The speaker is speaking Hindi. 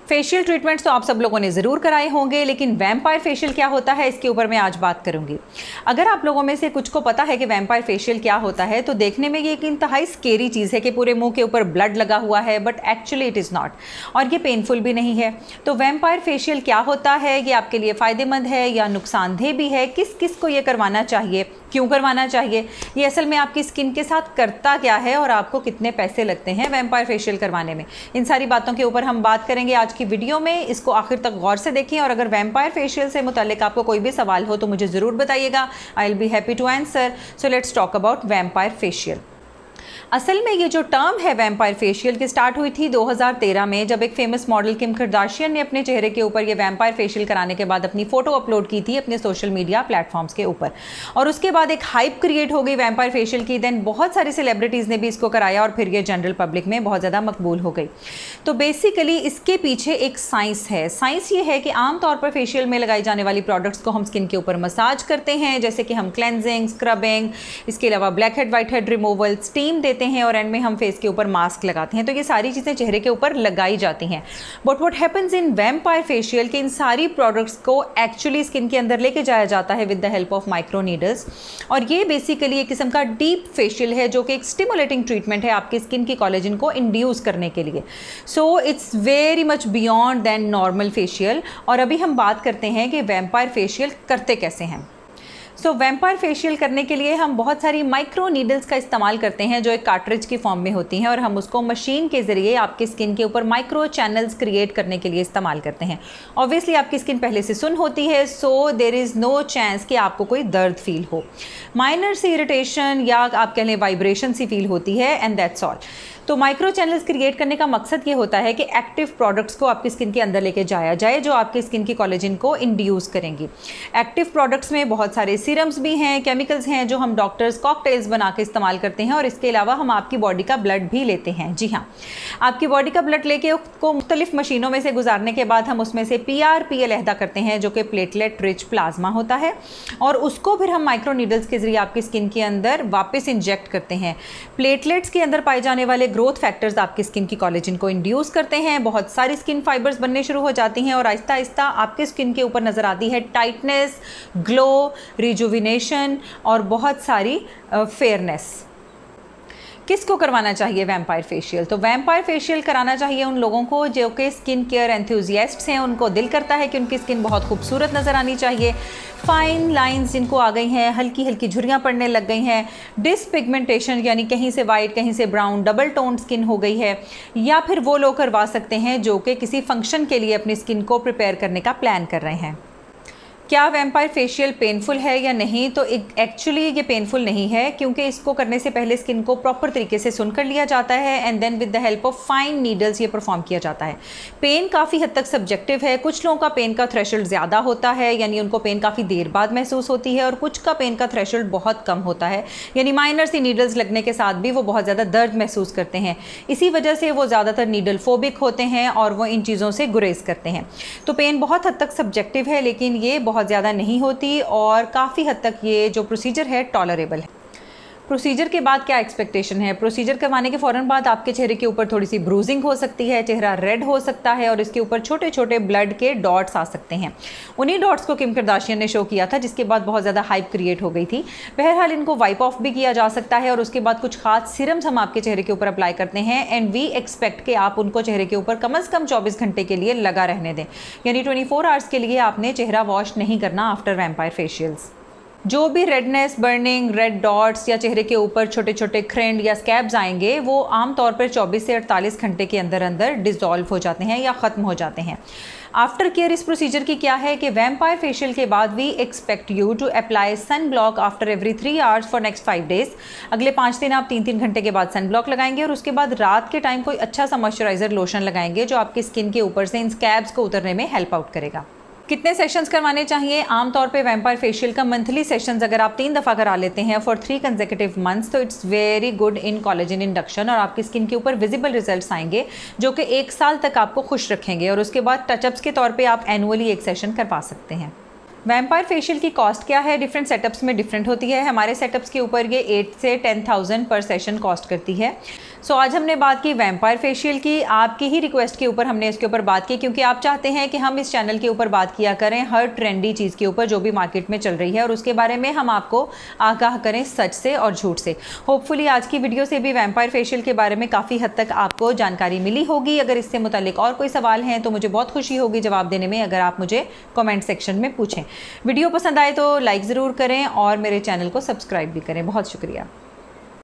फेशियल ट्रीटमेंट्स तो आप सब लोगों ने ज़रूर कराए होंगे, लेकिन वैम्पायर फेशियल क्या होता है इसके ऊपर मैं आज बात करूंगी। अगर आप लोगों में से कुछ को पता है कि वैम्पायर फेशियल क्या होता है, तो देखने में ये एक इंतहाई स्केरी चीज़ है कि पूरे मुंह के ऊपर ब्लड लगा हुआ है, but actually it is not, और ये पेनफुल भी नहीं है। तो वैम्पायर फेशियल क्या होता है, ये आपके लिए फ़ायदेमंद है या नुकसानदेह भी है, किस किस को ये करवाना चाहिए, क्यों करवाना चाहिए, ये असल में आपकी स्किन के साथ करता क्या है और आपको कितने पैसे लगते हैं वैम्पायर फेशियल करवाने में, इन सारी बातों के ऊपर हम बात करेंगे आज की वीडियो में। इसको आखिर तक गौर से देखें, और अगर वैम्पायर फेशियल से मुताल्लिक आपको कोई भी सवाल हो तो मुझे ज़रूर बताइएगा। I will be happy to answer. So let's talk about vampire facial. असल में ये जो टर्म है वैम्पायर फेशियल की स्टार्ट हुई थी 2013 में, जब एक फेमस मॉडल किम कार्दाशियन ने अपने चेहरे के ऊपर ये वैम्पायर फेशियल कराने के बाद अपनी फ़ोटो अपलोड की थी अपने सोशल मीडिया प्लेटफॉर्म्स के ऊपर, और उसके बाद एक हाइप क्रिएट हो गई वैम्पायर फेशियल की। देन बहुत सारी सेलिब्रिटीज़ ने भी इसको कराया और फिर ये जनरल पब्लिक में बहुत ज़्यादा मकबूल हो गई। तो बेसिकली इसके पीछे एक साइंस है। साइंस ये है कि आमतौर पर फेशियल में लगाई जाने वाली प्रोडक्ट्स को हम स्किन के ऊपर मसाज करते हैं, जैसे कि हम क्लेंजिंग, स्क्रबिंग, इसके अलावा blackhead whitehead removal, steam देते हैं और एंड में हम फेस के ऊपर मास्क लगाते हैं। तो ये सारी चीज़ें चेहरे के ऊपर लगाई जाती हैं। But what happens in vampire facial कि इन सारी प्रोडक्ट्स को एक्चुअली स्किन के अंदर लेके जाया जाता है with the help of micro needles, और ये बेसिकली एक किस्म का डीप फेशियल है जो कि एक स्टिमुलेटिंग ट्रीटमेंट है आपकी स्किन की कोलेजन को इंड्यूस करने के लिए। So it's very much beyond than normal facial. और अभी हम बात करते हैं कि वैम्पायर फेशियल करते कैसे हैं। सो वैम्पायर फेशियल करने के लिए हम बहुत सारी माइक्रो नीडल्स का इस्तेमाल करते हैं जो एक कार्ट्रिज की फॉर्म में होती हैं, और हम उसको मशीन के ज़रिए आपकी स्किन के ऊपर माइक्रो चैनल्स क्रिएट करने के लिए इस्तेमाल करते हैं। ऑब्वियसली आपकी स्किन पहले से सुन होती है, so there is no chance कि आपको कोई दर्द फील हो। माइनर सी इरिटेशन या आप कह लें वाइब्रेशन सी फील होती है, एंड दैट्स ऑल। तो माइक्रो चैनल्स क्रिएट करने का मकसद ये होता है कि एक्टिव प्रोडक्ट्स को आपकी स्किन के अंदर लेके जाया जाए जो आपकी स्किन की कोलेजन को इंड्यूस करेंगी। एक्टिव प्रोडक्ट्स में बहुत सारे सीरम्स भी हैं, केमिकल्स हैं जो हम डॉक्टर्स कॉकटेल्स बना के इस्तेमाल करते हैं, और इसके अलावा हम आपकी बॉडी का ब्लड भी लेते हैं। जी हाँ, आपकी बॉडी का ब्लड लेके उसको मुख्तलिफ मशीनों में से गुजारने के बाद हम उसमें से PRP अलहदा करते हैं जो कि प्लेटलेट रिच प्लाज्मा होता है, और उसको फिर हम माइक्रो नीडल्स के जरिए आपकी स्किन के अंदर वापस इंजेक्ट करते हैं। प्लेटलेट्स के अंदर पाए जाने वाले ग्रोथ फैक्टर्स आपकी स्किन की कोलेजन को इंड्यूस करते हैं, बहुत सारी स्किन फाइबर्स बनने शुरू हो जाती हैं, और आहिस्ता आहिस्ता आपके स्किन के ऊपर नज़र आती है टाइटनेस, ग्लो, रिजुविनेशन और बहुत सारी फेयरनेस। किसको करवाना चाहिए वैम्पायर फेशियल? तो वैम्पायर फेशियल कराना चाहिए उन लोगों को जो कि स्किन केयर एंथुजियास्ट्स हैं। उनको दिल करता है कि उनकी स्किन बहुत खूबसूरत नज़र आनी चाहिए, फाइन लाइंस जिनको आ गई हैं, हल्की हल्की झुर्रियाँ पड़ने लग गई हैं, डिसपिगमेंटेशन यानी कहीं से वाइट कहीं से ब्राउन डबल टोन स्किन हो गई है, या फिर वो लोग करवा सकते हैं जो कि किसी फंक्शन के लिए अपनी स्किन को प्रिपेयर करने का प्लान कर रहे हैं। क्या वैम्पायर फेशियल पेनफुल है या नहीं? तो एक्चुअली ये पेनफुल नहीं है, क्योंकि इसको करने से पहले स्किन को प्रॉपर तरीके से सुन कर लिया जाता है, and then with the help of fine needles ये परफॉर्म किया जाता है। पेन काफ़ी हद तक सब्जेक्टिव है। कुछ लोगों का पेन का थ्रेशोल्ड ज़्यादा होता है, यानी उनको पेन काफ़ी देर बाद महसूस होती है, और कुछ का पेन का थ्रेशोल्ड बहुत कम होता है, यानी माइनर सी नीडल्स लगने के साथ भी वो बहुत ज़्यादा दर्द महसूस करते हैं। इसी वजह से वो ज़्यादातर नीडल फोबिक होते हैं और वो इन चीज़ों से गुरेज करते हैं। तो पेन बहुत हद तक सब्जेक्टिव है, लेकिन ये बहुत ज़्यादा नहीं होती, और काफ़ी हद तक ये जो प्रोसीजर है टॉलरेबल है। प्रोसीजर के बाद क्या एक्सपेक्टेशन है? प्रोसीजर करवाने के फ़ौरन बाद आपके चेहरे के ऊपर थोड़ी सी ब्रूजिंग हो सकती है, चेहरा रेड हो सकता है, और इसके ऊपर छोटे छोटे ब्लड के डॉट्स आ सकते हैं। उन्हीं डॉट्स को किम कार्दाशियन ने शो किया था, जिसके बाद बहुत ज़्यादा हाइप क्रिएट हो गई थी। बहरहाल इनको वाइप ऑफ भी किया जा सकता है, और उसके बाद कुछ खास सिरम्स हम आपके चेहरे के ऊपर अप्लाई करते हैं, एंड वी एक्सपेक्ट कि आप उनको चेहरे के ऊपर कम से कम 24 घंटे के लिए लगा रहने दें, यानी 24 आवर्स के लिए आपने चेहरा वॉश नहीं करना आफ्टर वैम्पायर फेशियल्स। जो भी रेडनेस, बर्निंग, रेड डॉट्स या चेहरे के ऊपर छोटे छोटे खरेंड या स्कैब्स आएंगे, वो आमतौर पर 24 से 48 घंटे के अंदर अंदर डिज़ोल्व हो जाते हैं या ख़त्म हो जाते हैं। आफ्टर केयर इस प्रोसीजर की क्या है कि वैम्पायर फेशियल के बाद we expect you to apply sunblock after every 3 hours for next 5 days. अगले 5 दिन आप 3-3 घंटे के बाद सन ब्लॉक लगाएंगे, और उसके बाद रात के टाइम कोई अच्छा सा मॉइस्चराइजर लोशन लगाएंगे जो आपकी स्किन के ऊपर से इन स्कैब्स को उतरने में हेल्प आउट करेगा। कितने सेशंस करवाने चाहिए? आमतौर पे वैम्पायर फेशियल का मंथली सेशंस अगर आप 3 दफ़ा करा लेते हैं फॉर 3 कंसेक्यूटिव मंथ्स, तो it's very good in collagen induction, और आपकी स्किन के ऊपर विजिबल रिजल्ट्स आएंगे जो कि 1 साल तक आपको खुश रखेंगे, और उसके बाद टचअप्स के तौर पे आप एनुअली एक सेशन करवा सकते हैं। वैम्पायर फेशियल की कॉस्ट क्या है, डिफरेंट सेटअप्स में डिफरेंट होती है। हमारे सेटअप्स के ऊपर ये 8 से 10,000 पर सेशन कॉस्ट करती है। सो आज हमने बात की वैम्पायर फेशियल की, आपकी ही रिक्वेस्ट के ऊपर हमने इसके ऊपर बात की, क्योंकि आप चाहते हैं कि हम इस चैनल के ऊपर बात किया करें हर ट्रेंडी चीज़ के ऊपर जो भी मार्केट में चल रही है, और उसके बारे में हम आपको आगाह करें सच से और झूठ से। होपफुली आज की वीडियो से भी वैम्पायर फेशियल के बारे में काफ़ी हद तक आपको जानकारी मिली होगी। अगर इससे मुतालिक और कोई सवाल हैं तो मुझे बहुत खुशी होगी जवाब देने में, अगर आप मुझे कमेंट सेक्शन में पूछें। वीडियो पसंद आए तो लाइक ज़रूर करें और मेरे चैनल को सब्सक्राइब भी करें। बहुत शुक्रिया।